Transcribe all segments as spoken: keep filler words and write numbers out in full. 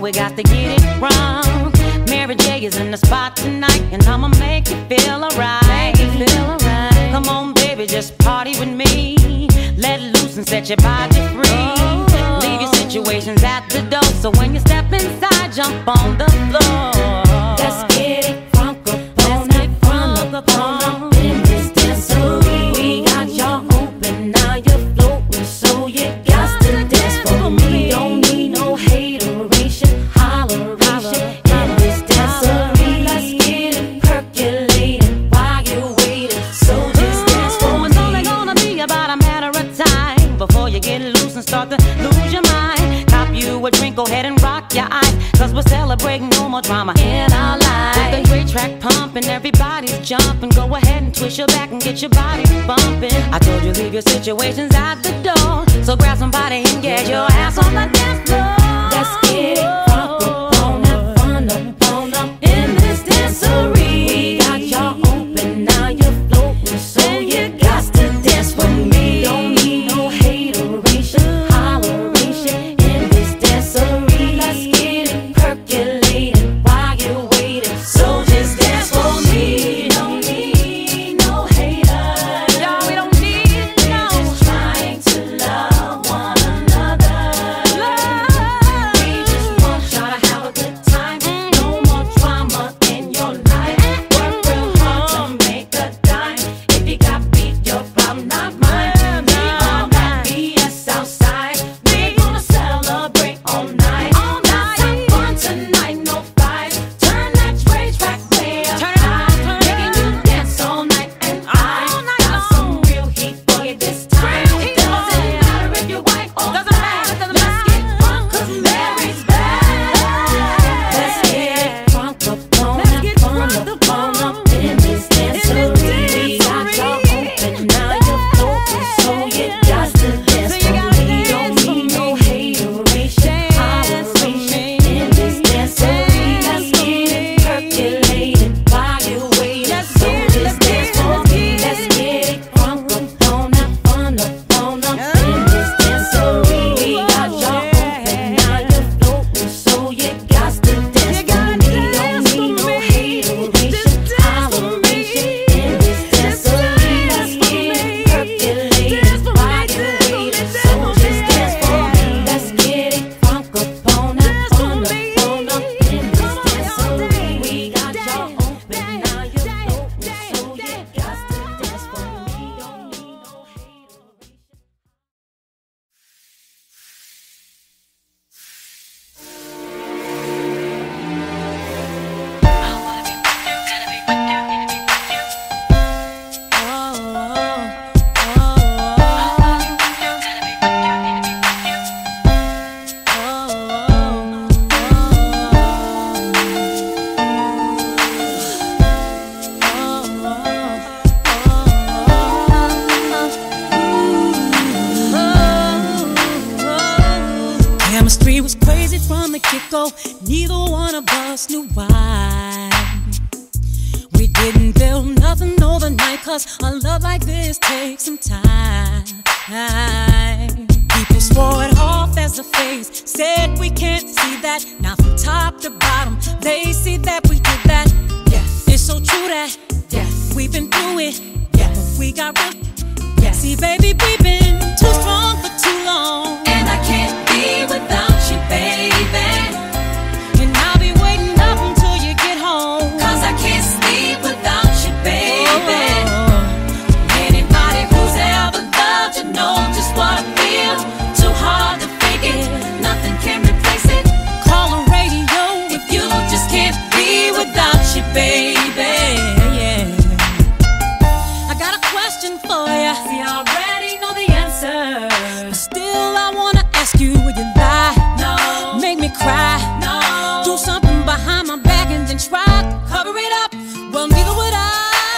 we got to get it wrong. Mary J is in the spot tonight, and I'ma make you feel alright. Make you feel alright. Come on, baby, just party with me. Let loose and set your body free. Oh. Leave your situations at the door, so when you step inside, jump on the floor. Let's get it crunk up on it, crunk up on in this dancery. We got y'all open, now you're floating, so you got to dance for me. Don't need no hateration, holleration in this dancery. Let's get it percolating while you're waiting, so just dance for me. It's only gonna be about a matter of time before you get loose and start to lose your mind. Cop you a drink, go ahead and rock your eyes, cause we're celebrating no more drama in our lives. With the great track pumping, everybody's jumping. Go ahead and twist your back and get your body bumping. I told you leave your situations at the door, so grab somebody and get your ass on the dance floor. Let's get it crunk up on up, fun up, on up in this dancery. We got y'all open, now you're floating, so you got to dance with me. Don't need no hateration, holleration in this dancery. Let's get it percolating while you're waiting, so just dance for me. Don't need no haters, Y'all, we don't need no. just trying to love one another. We just want y'all to have a good time. No more drama in your life. Work real hard to make a dime. If you got beef, your problem, not mine. We on that B S outside. We gonna celebrate all night. All night. Let's have fun tonight, no fight. Turn that rage track way up Turn it up, high. turn it Making you up. dance all night, and I All night got long. some real heat for you this time. Real heat, Doesn't oh, yeah. matter if you're white or Doesn't black. matter, doesn't Let's matter. get crunk, cause Mary's back. Let's get crunk up on Let's up, get fun crunk up, up fun on up in this dancery. We got y'all open, now you're floating, so you got to dance So you for gotta me. dance Don't for need no me. hateration, Dance for holleration me. in this dancery. Let's Dance for get it me. percolating while you're waiting, Let's so get it, just let's dance get it, for let's me. get Let's it. get it crunk up on up, fun up, fun up in this dancery. We got y'all open, now you're floating, so you got to dance You for gotta me. dance Don't for need no me. hateration, Just dance for holleration me. in this Just dancery. dance Let's for get me. it percolating Dance for while me, you're dance for me, waiting, dance so for just me. dance for me. Let's get it crunk up on up, Dance for fun up, me. fun up in this Come on, y'all, dancery. dance, We got y'all dance, open, dance, now you're dance, floating, dance, so you dance. got to dance for me. Don't need no hateration. Chemistry was crazy from the get-go. Neither one of us knew why. We didn't build nothing overnight, cause a love like this takes some time. People swore it off as a phase, said we can't see that. Now from top to bottom, they see that we did that. Yes, it's so true that yes, we've been through it. Yes, we got real. Yes, see baby, we've been too strong for too long. And I can't be without you, baby. And I'll be waiting up until you get home. Cause I can't sleep without you, baby. Oh. Anybody who's ever loved you know just what I feel. Too hard to fake it, nothing can replace it. Call the radio If you just can't be without you, baby. yeah. I got a question for ya. See, I already know the answer. But still I wanna ask you, would you lie? No, Make me cry? no. Do something behind my back and then try to cover it up? Well, neither would I,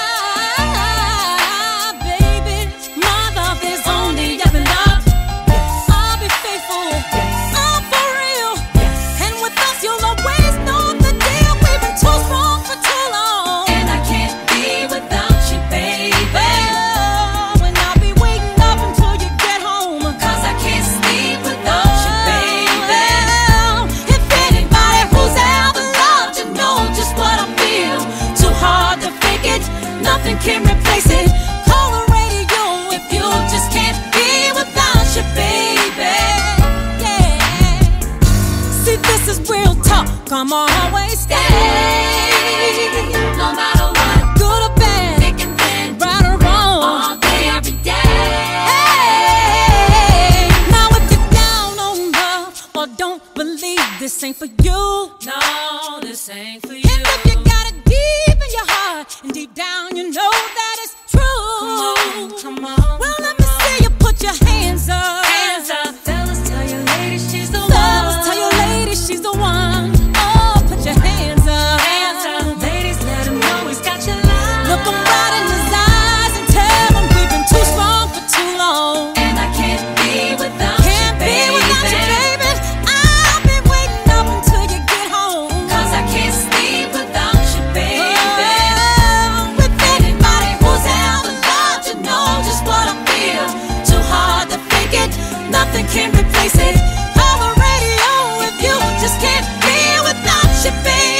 baby. My love is on the up and up. I'll be faithful. I'm for real. And with us, you'll always know the deal. We've been too strong for too long. And I can't be without you, baby. Oh, and I'll be waiting up until you get home. Cause I can't sleep without you, baby. Oh, if anybody come always stay. No matter what, good or bad, thick and thin, right or wrong, all day, every day. Hey, now if you're down on love or don't believe, this ain't for you. No, this ain't for you. And if you got it deep in your heart and deep down you know that it's true, Come on, come on. well, let me see you put your hands up. Hands up, fellas, tell your lady she's the Fellas, one. tell your lady she's the one. Oh, put your hands up. Hands up, ladies, let him know he's got your love. Look him right in his eyes and tell him we've been too strong for too long. And I can't be without Can't you, be baby. without you, baby. I've been waiting up until you get home. Cause I can't sleep without you, baby. Oh, with anybody who's ever loved you know just what I feel. Too hard to fake it, nothing can replace it. On the radio with you, just can't be without you, baby.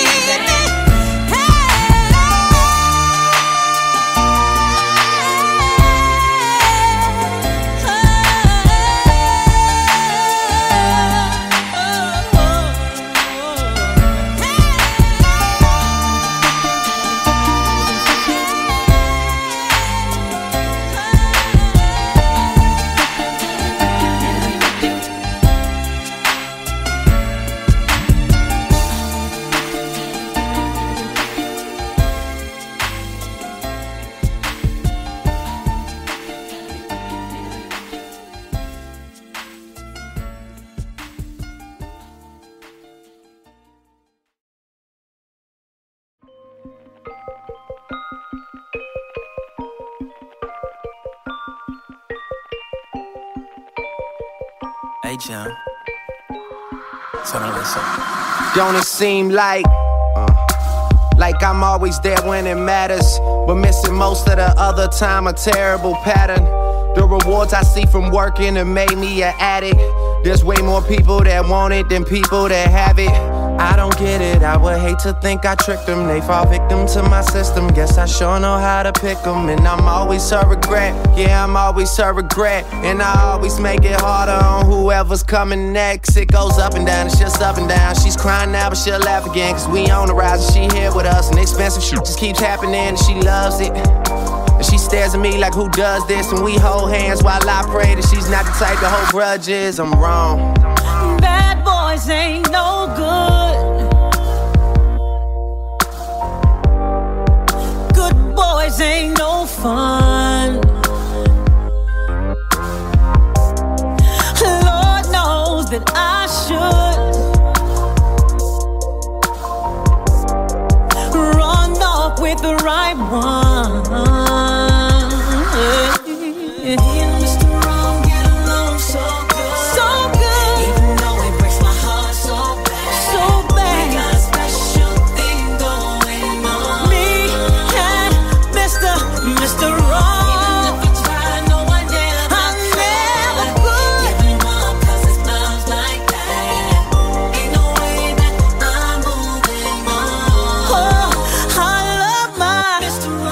Hey, Jim. Turn on that song. Don't it seem like uh, like I'm always there when it matters, but missing most of the other time, a terrible pattern. The rewards I see from working have made me an addict. There's way more people that want it than people that have it. I don't get it, I would hate to think I tricked them. They fall victim to my system, guess I sure know how to pick them. And I'm always a regret, yeah, I'm always a regret. And I always make it harder on whoever's coming next. It goes up and down, it's just up and down. She's crying now, but she'll laugh again, cause we on the rise and she here with us. And expensive shit just keeps happening and she loves it. And she stares at me like, who does this? And we hold hands while I pray that she's not the type to hold grudges. I'm wrong. Bad boys ain't no good. Good boys ain't no fun. Lord knows that I should run off with the right one. Mister Wrong, get along so good. So good. Even though it breaks my heart so bad. So bad. We got a special thing going on. Me and Mister Mister Wrong. Even if I try, no, I never I never could. Give him up, cause it smells like that. Ain't no way that I'm moving on. Oh, I love my Mister Wrong.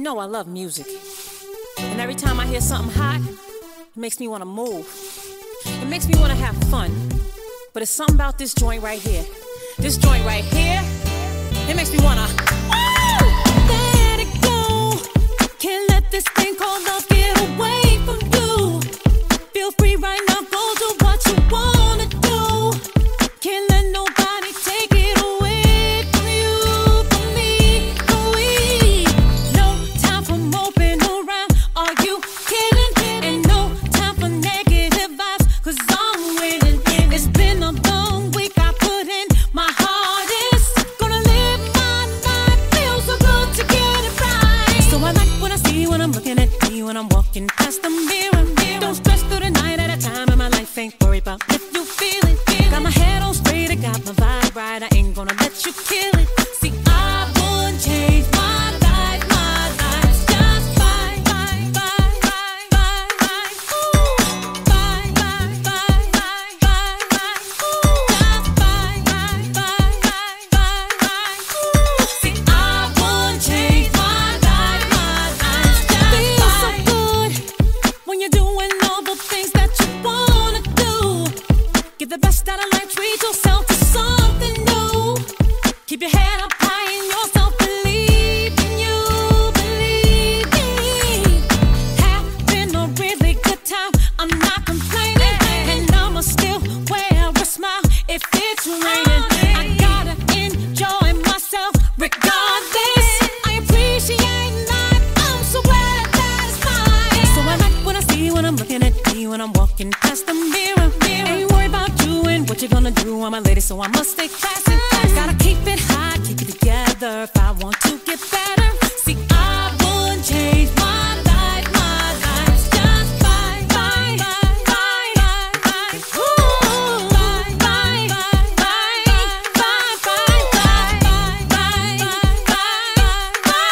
know I love music. And every time I hear something hot, it makes me want to move. It makes me want to have fun. But it's something about this joint right here. This joint right here, it makes me want to, let it go. Can't let this thing called love get away from you. Feel free right now, go do what you wanna do. Can't let nobody take it away from you, from me, from we. No time for moping around, are you kidding? And no time for negative vibes, cause I'm winning. It's been a long week, I put in my hardest. Gonna live my life, feel so good to get it right. So I like what I see when I'm looking at me, when I'm walking past the mirror. Don't stress through the night at a time, and my life ain't worried about if you feel it. Got my head on straight, I got my vibe right, I ain't gonna let you kill it. See, I wouldn't change my life, my life's just fine, fine, fine, fine, fine, fine. Ooh, fine, fine, fine, fine, fine, fine. Ooh, just fine, fine, fine, fine, fine, fine. Ooh, see, I wouldn't change my life, my life's just fine. Feels so good when you're doing all the things that you wanna do. Give the best out of life, treat yourself to something new. Keep your head up high in yourself, believe in you, believe me. Having a really good time, I'm not complaining. And I'ma still wear a smile if it's raining. I gotta enjoy myself regardless. I appreciate life, I'm so glad that it's fine. So I like what I see when I'm looking at me, when I'm walking past the mirror. Ain't worried about you and what you're gonna do. I'm a lady, so I must stay classy. Gotta keep it high, keep it together if I want to get better. See, I wouldn't change my life, my life's just fine, fine, fine, fine, fine. Ooh, fine, fine, fine, fine, fine, fine, fine, fine, fine,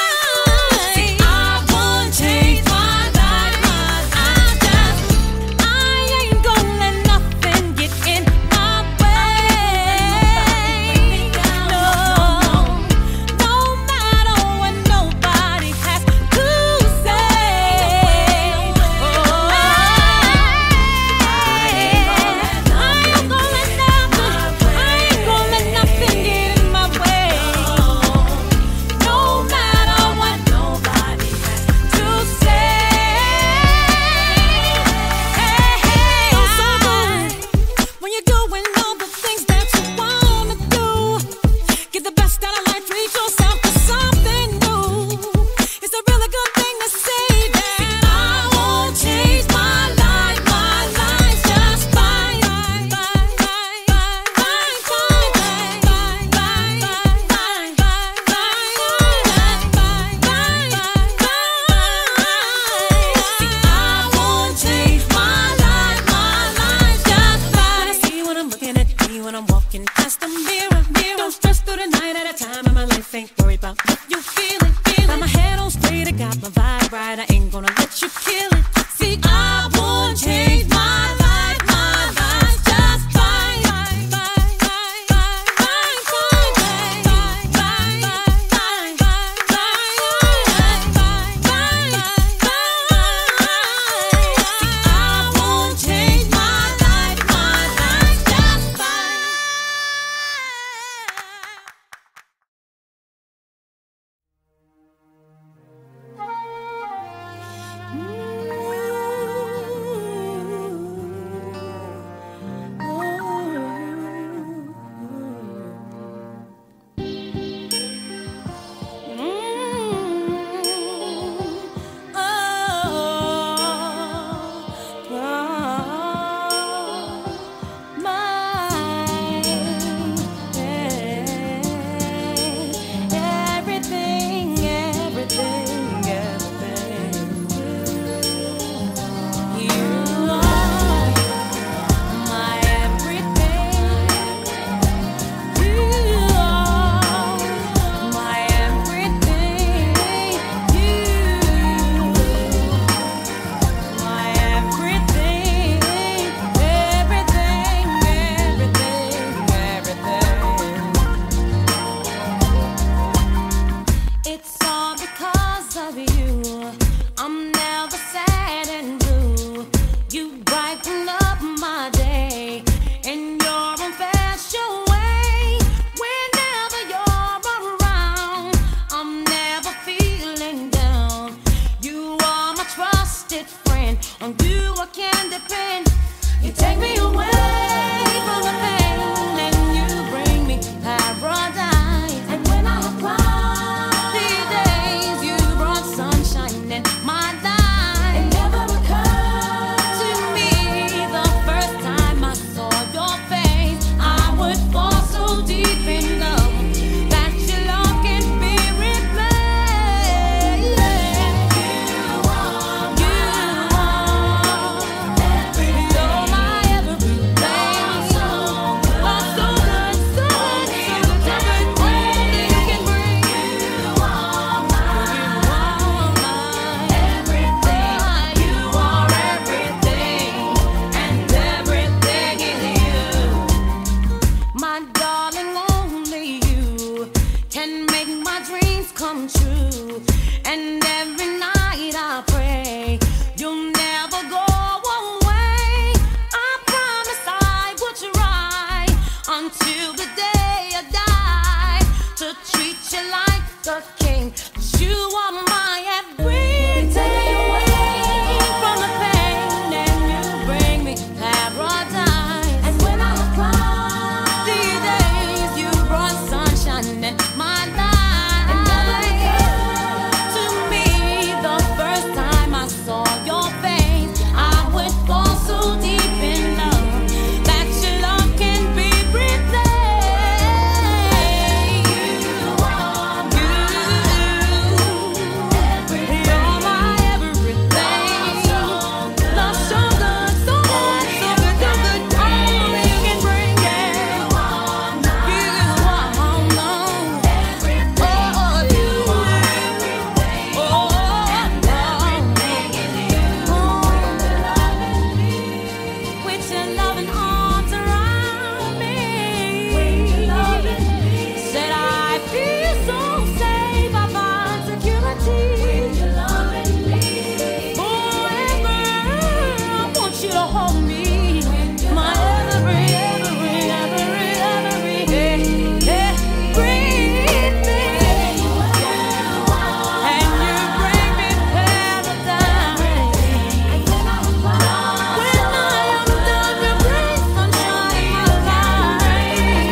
fine. See, I wouldn't change my life, my life's just, I ain't gonna let nothing get in my way. No, no matter what nobody has to say. Oh, I ain't gonna let nothing, I ain't gonna let nothing get in my way. No matter what nobody has to say. Feels so good when you're doing all the things that you wanna do. Get the best out of life, treat yourself to something new. It's a really good thing to say that I won't change my life, my life's just fine, fine, fine, fine, fine, fine, fine, fine, fine, fine, fine, fine, fine. See, I won't change my life, my life's just fine. I see when I'm looking at me, when I'm walking past the mirror. Don't stress through the night at a time, and my life ain't worried about if you feel it. Got my head on straight, I got my vibe right, I ain't gonna let you kill it. See, I won't change my life, my life's just fine, fine, fine, fine, fine, fine, fine, fine, fine, fine, fine, fine, fine, fine, fine. See, I won't change my life, my life's just fine. come true. And every night I pray you'll never go away. I promise I will try until the day I die to treat you like the king. 'Cause you are my everything. Take away from the pain and you bring me paradise. And when I cry, these days you brought sunshine in my life. To me, the first time I saw your face, I would fall so deep in love that your love can be replaced. You are you, you're my everything. Love so good, so good, so good, so good. Only you can bring it. You are no everything. Oh, you are everything. Oh, and everything in you. With your loving arms around me, with your loving me, said I feel so safe. I find security. With your loving me, forever I want you to hold me. My every, every, every, every, everything. And you bring me paradise. When I am done, you bring sunshine in my life.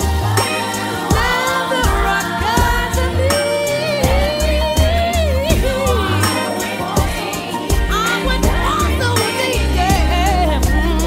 Never a God to me. I would also need it.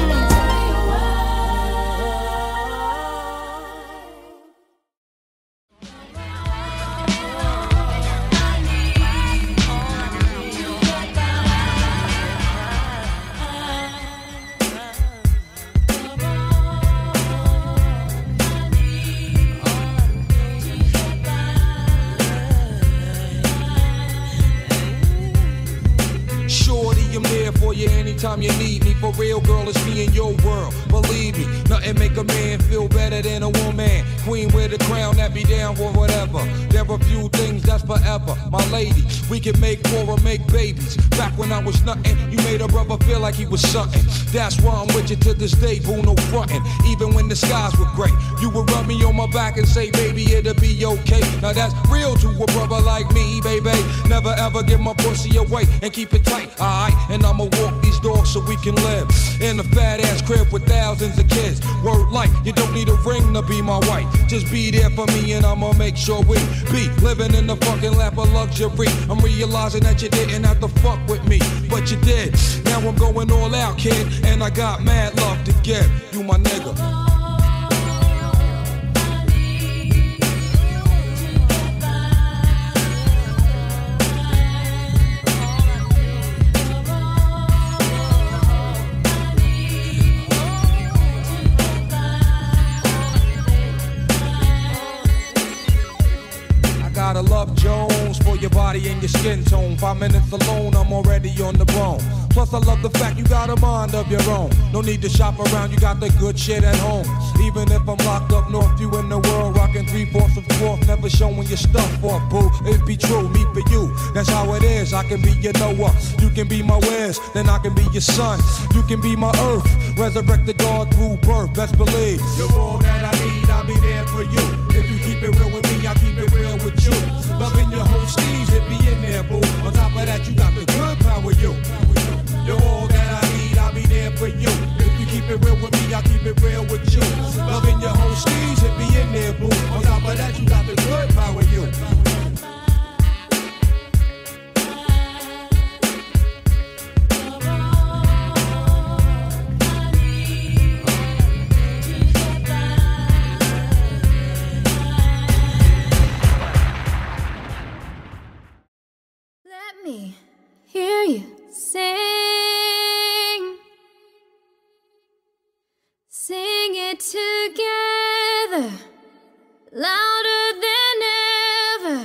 Shorty, I'm there for you anytime you need me. For real, girl, it's me in your world. Believe me, nothing make a man feel better than a woman. Queen with a crown that be down for whatever. There are few things that's forever. My lady, we can make more or make babies. Back when I was nothing, you made a brother feel like he was something. That's why I'm with you to this day, boo, no frontin'. Even when the skies were gray, you would rub me on my back and say, baby, it'll be okay. Now that's real to a brother like me, baby. Never ever give my pussy away and keep it tight, alright? And I'ma walk these dogs so we can live in a fat ass crib with thousands of kids. Word like, you don't need a ring to be my wife. Just be there for me and I'ma make sure we be living in the fucking lap of luxury. I'm realizing that you didn't have to fuck with me, but you did. Now I'm going all out, kid, and I got mad love to give. You my nigga. Gotta love Jones for your body and your skin tone. Five minutes alone, I'm already on the bone. Plus I love the fact you got a mind of your own. No need to shop around, you got the good shit at home. Even if I'm locked up north, you in the world rocking three-fourths of fourth, never showing your stuff off, boo. It be true, me for you, that's how it is. I can be your Noah, you can be my Wes, then I can be your son. You can be my earth, resurrect the God through birth, best believe. You're all that I need, I'll be there for you. If you keep it real with me, I'll keep it real with you. Loving your whole steez, it be in there, boo. On top of that, you got the good power, you. You're all that I need, I'll be there for you. If you keep it real with me, I'll keep it real with you. Loving your whole steez, it be in there, boo. On top of that, you got the good power, you. Let me hear you sing. Sing it together, louder than ever.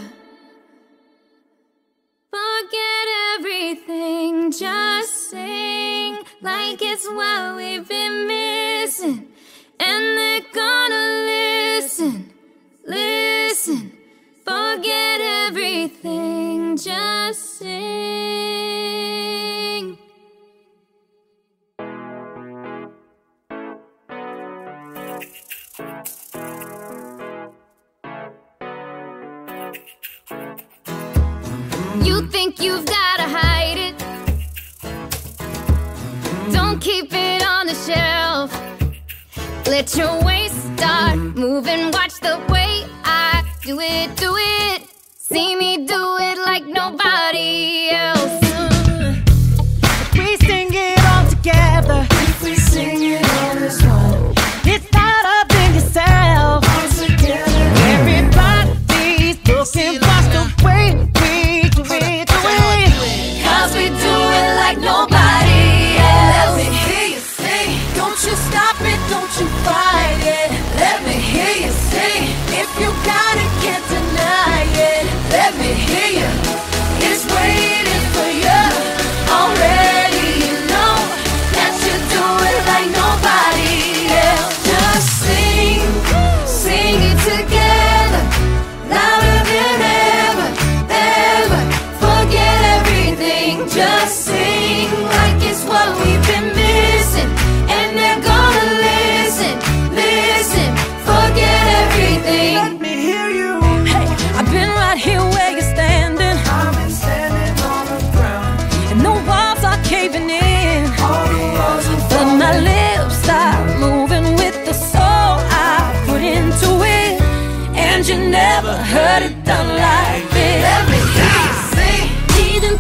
Forget everything, just sing like it's what we've been missing. And they're gonna listen, listen. Forget everything. You think you've gotta hide it. Don't keep it on the shelf. Let your waist start moving. Watch the way I do it, do it. See me do it like nobody else. If we sing it all together, if we sing it all as one, it's not up in yourself. All together, everybody's looking, watch the way we do it, do it. Cause we do it like nobody else. Let me hear you sing. Don't you stop it, don't you fight it. Let me hear you sing. If you got it, can't deny it. Let me hear you. It's waiting for you. Already you know that you do it like nobody else. Just sing, sing it together, louder than ever, ever. Forget everything. Just sing like it's what we've been missing, and they're gonna listen, listen. Forget everything. Let me hear you. Hey, I've been right here where you're standing. I've been standing on the ground. And the walls are caving in. All the walls are But my lips start moving with the soul I put into it. And you never heard it done like this. Let me hear you sing. 지금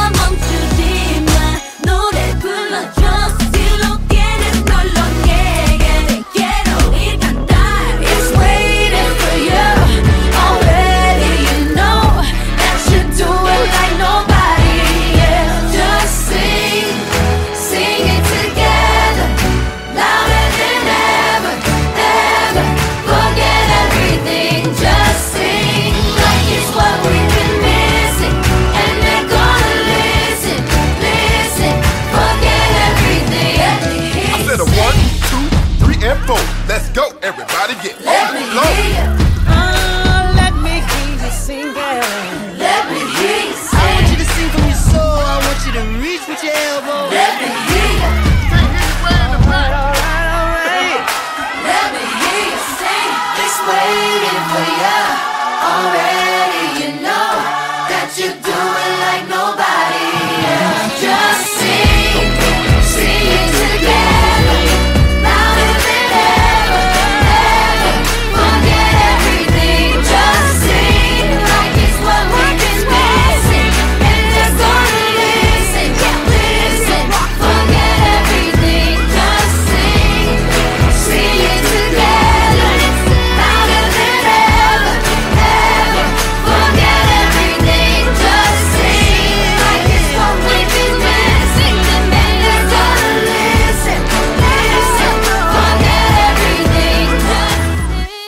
잡아멈추지 마. 노래 불러줘. Si lo quieres, no lo niegues. Te quiero oír cantar. It's waiting for you. Already you know that you do it like nobody else. Just sing, sing it together, louder than ever, ever. Forget everything. Just sing like it's what we've been missing, and they're gonna listen, listen. Forget everything. Let me hear I you said a sing. one, two, three, and four. Let's go, everybody get Let on me the floor. hear you. Oh, let me hear you sing, girl. Let me hear you I want sing. you to sing from your soul. I want you to reach with your elbow. Let me hear you. Alright, alright, alright. Let me hear you sing. It's waiting for you. Already you know that you do it like nobody else. Just sing, sing it together, louder than ever, ever. Forget everything. Just sing like it's what we've been missing, and they're gonna listen, listen. Forget everything. Just sing, sing it together, louder than ever, ever. Forget everything. Just sing like it's what we've been missing, and they're gonna listen, listen. Forget everything. Just sing.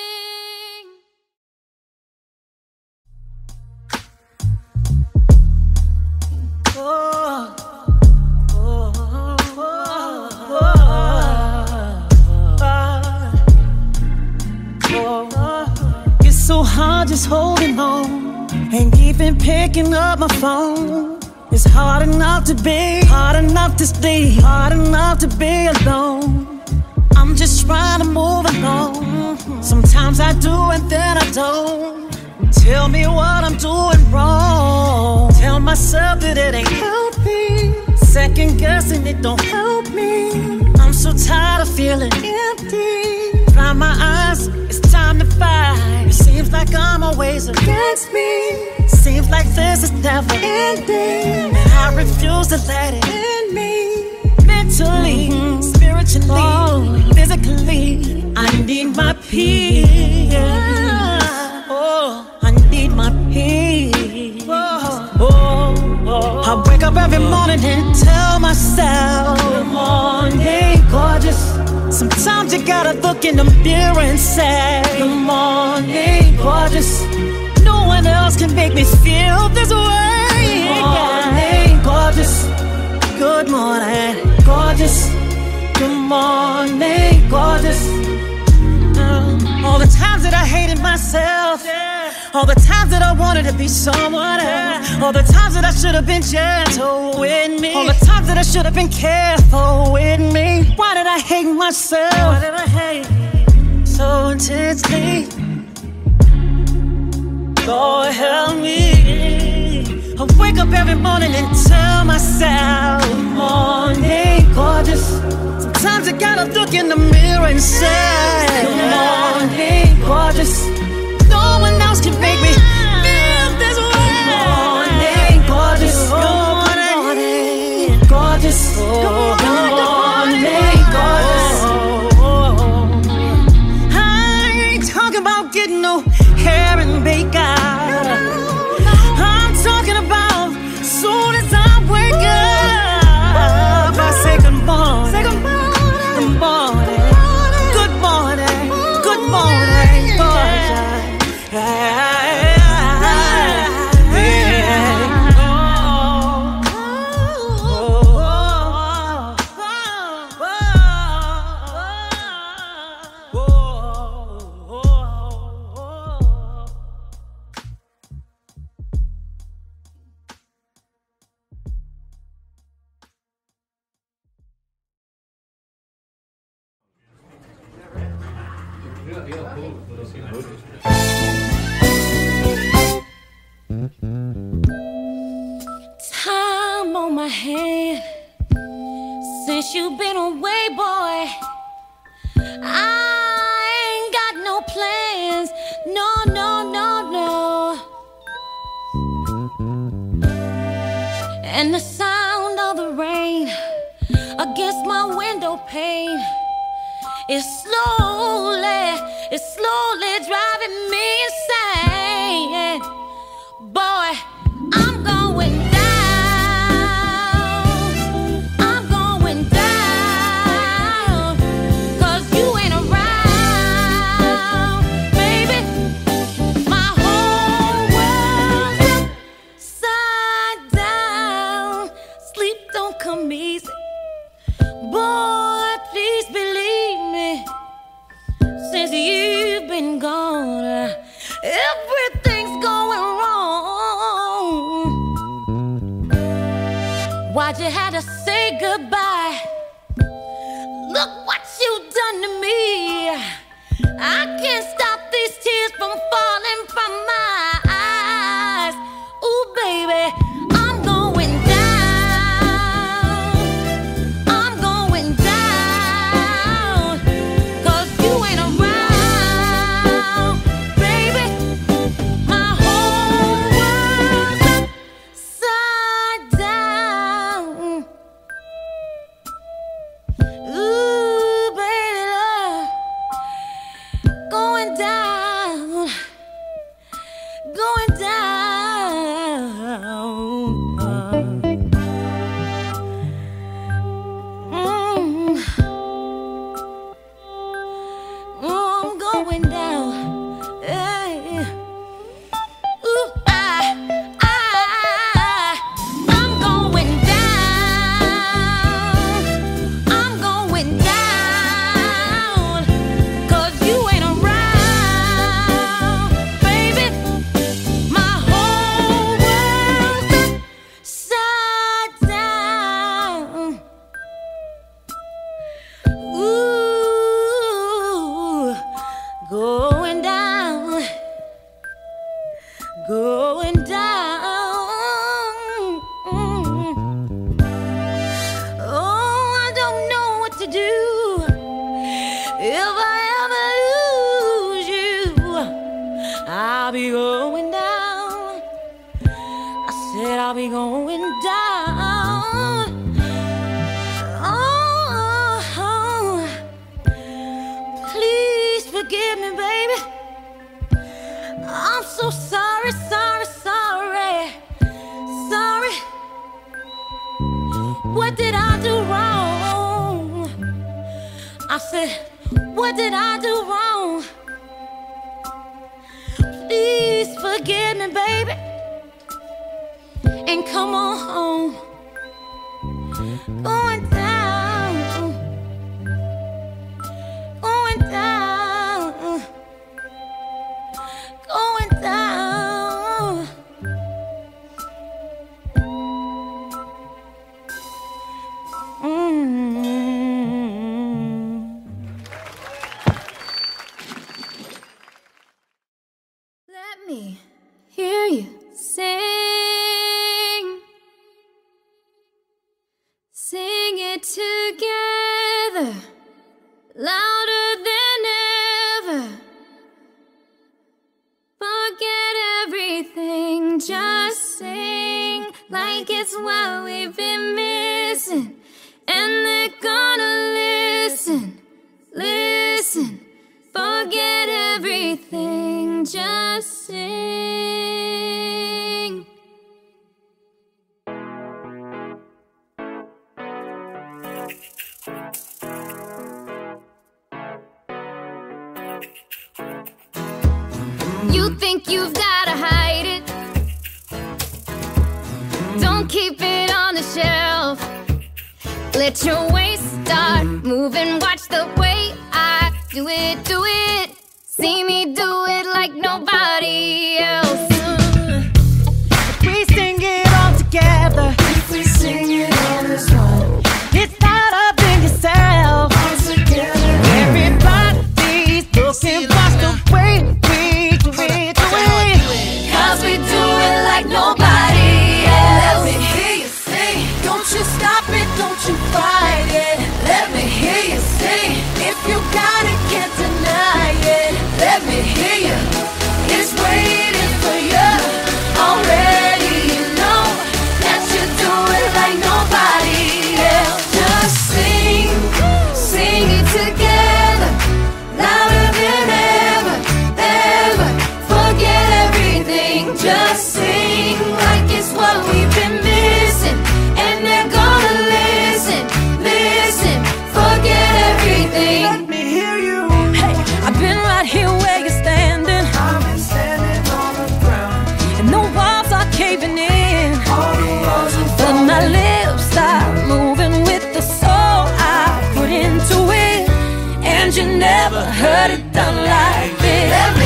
It's so hard just holding on, ain't even picking up my phone. It's hard enough to be, hard enough to stay, hard enough to be alone. I'm just trying to move along. Sometimes I do and then I don't. Tell me what I'm doing wrong. Tell myself that it ain't healthy. Second guessing it don't help me. I'm so tired of feeling empty. Dry my eyes, it's time to fight. It seems like I'm always against me. Seems like this is never ending, and I refuse to let it end me. Mentally, spiritually, physically, I need my peace. Oh, I need my peace. Oh, oh. I wake up every morning and tell myself, good morning, gorgeous. Sometimes you gotta look in the mirror and say, good morning, gorgeous. No one else can make me feel this way. Good morning, gorgeous. Good morning, gorgeous. Good morning, gorgeous. Uh, all the times that I hated myself, all the times that I wanted to be someone else, all the times that I should have been gentle with me, all the times that I should have been careful with me. Why did I hate myself? Why did I hate so intensely? Lord help me. I wake up every morning and tell myself, good morning, gorgeous. Sometimes I gotta look in the mirror and say, good morning, gorgeous. No one else can make me feel this way. Good morning, gorgeous. Good morning, gorgeous. Good morning, gorgeous. I ain't talking about getting no hair and makeup. I'm talking about soon as I wake up, I say good morning. Say good morning. Good morning. Good morning. Good morning. Gorgeous. Yeah. Time on my hand since you've been away, boy. I ain't got no plans, no, no, no, no. And the sound of the rain against my window pane is slowly, it's slowly driving me insane. Boy, I'm going down, I'm going down, 'cause you ain't around, baby. My whole world's upside down. Sleep don't come easy, boy, please believe me. Since you've been gone, everything's going wrong. Why'd you have to say goodbye? Look what you've done to me. I can't stop these tears from falling from my eyes. Ooh, baby, I'm going down, I'm going down, 'cause you ain't around, baby. My whole world's upside down. Ooh, baby, love, going down, going down. Mm. Oh, I'm going down. Hey. Ooh, I, I, I'm going down. I'm going down, 'cause you ain't around, baby. My whole world's upside down. Ooh, going down, going down. Oh, I don't know what to do if I ever lose you. I'll be going down. I said I'll be going down. Oh, please forgive me, baby. I'm so sorry, sorry, sorry, sorry. What did I do wrong? I said, what did I do wrong? Please forgive me, baby, and come on home. Going down, going down, going down. Let me just sing like it's what we've been missing. And they're gonna listen, listen. Forget everything, just sing. You think you've gotta hide it, don't keep it on the shelf. Let your waist start moving, watch the way I do it, do it. See me do it like nobody else. If we sing it all together, if we sing it all as one, it's not up in yourself. All together, everybody's looking, watch the way we do it, do it. Cause we do it like nobody else. Let me hear you sing. Don't you stop it, don't you fight it. Let me hear you sing. If you got it, can't deny it. Let me hear you. It's waiting for you. Already you know that you do it like nobody else. Just sing, sing it together, louder than ever, ever. Forget everything, just sing like it's what we've been missing. And they're gonna listen, listen. Forget everything. Let me hear you. Hey, I've been right here where you're standing. I've been standing on the ground. And the walls are caving in. All the walls are But my lips start moving with the soul I put into it. And you never heard it done like this. Let me